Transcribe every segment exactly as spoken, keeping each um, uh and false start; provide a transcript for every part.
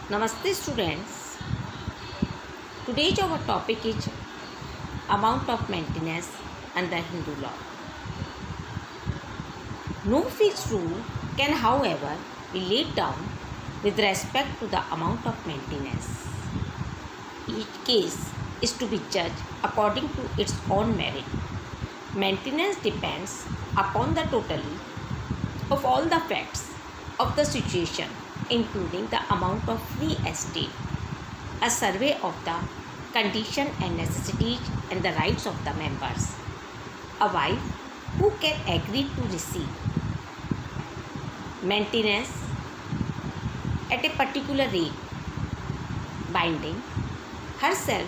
Namaste students. Today's our topic is amount of maintenance under Hindu law. No fixed rule can however be laid down with respect to the amount of maintenance. Each case is to be judged according to its own merit. Maintenance depends upon the totality of all the facts of the situation, including the amount of free estate, a survey of the condition and necessities and the rights of the members, a wife who can agree to receive maintenance at a particular rate, binding herself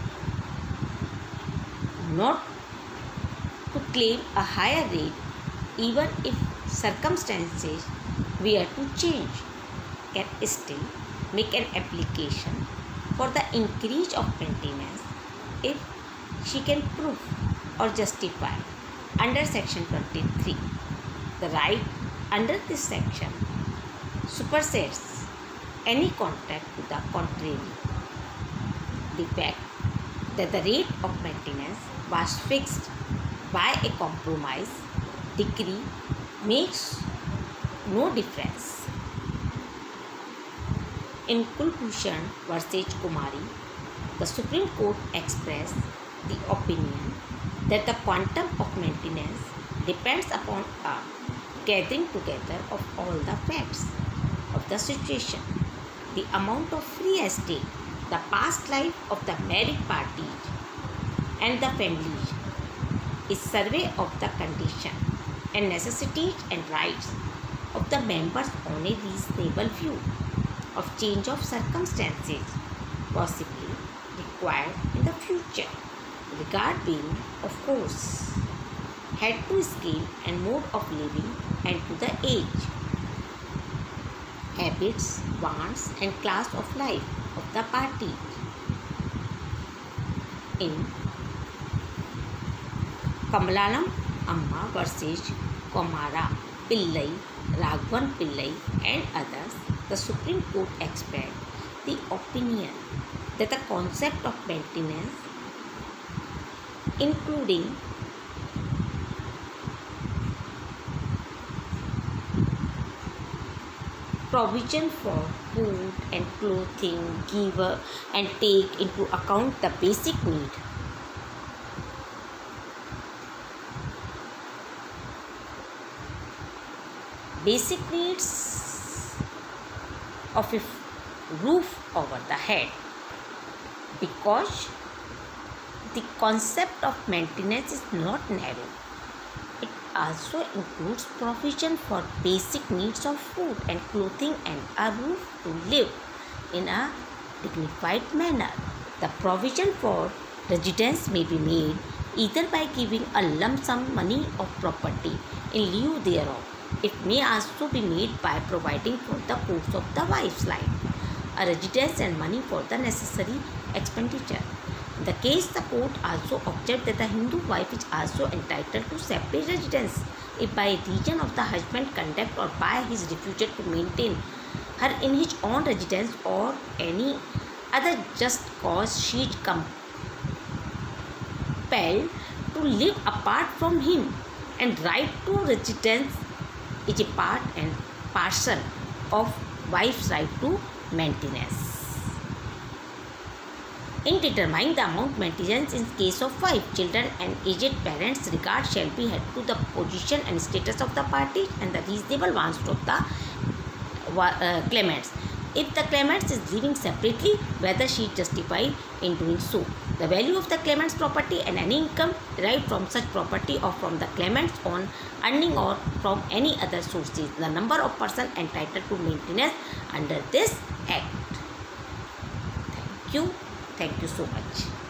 not to claim a higher rate even if circumstances were to change, can still make an application for the increase of maintenance if she can prove or justify under section twenty-three. The right under this section supersedes any contract to the contrary. The fact that the rate of maintenance was fixed by a compromise decree makes no difference. In Kulbhushan versus Kumari, the Supreme Court expressed the opinion that the quantum of maintenance depends upon a gathering together of all the facts of the situation, the amount of free estate, the past life of the married parties and the families, a survey of the condition and necessities and rights of the members on a reasonable view of change of circumstances possibly required in the future, regard being, of course, head to scale and mode of living and to the age, habits, wants and class of life of the party. In Kamalam Amma versus Komara Pillai, Raghavan Pillai and others, the Supreme Court expressed the opinion that the concept of maintenance, including provision for food and clothing, give and take into account the basic need, basic needs of a roof over the head, because the concept of maintenance is not narrow. It also includes provision for basic needs of food and clothing and a roof to live in a dignified manner. The provision for residence may be made either by giving a lump sum money or property in lieu thereof. It may also be made by providing for the course of the wife's life a residence and money for the necessary expenditure. In the case, the court also observed that the Hindu wife is also entitled to separate residence if by reason of the husband's conduct or by his refusal to maintain her in his own residence or any other just cause she is compelled to live apart from him, and right to residence is a part and parcel of wife's right to maintenance. In determining the amount maintenance in case of wife, children and aged parents, regard shall be had to the position and status of the parties and the reasonable wants of the uh, claimants. If the claimant is living separately, whether she is justified in doing so, the value of the claimant's property and any income derived from such property or from the claimant's own earning or from any other sources, the number of persons entitled to maintenance under this act. Thank you. Thank you so much.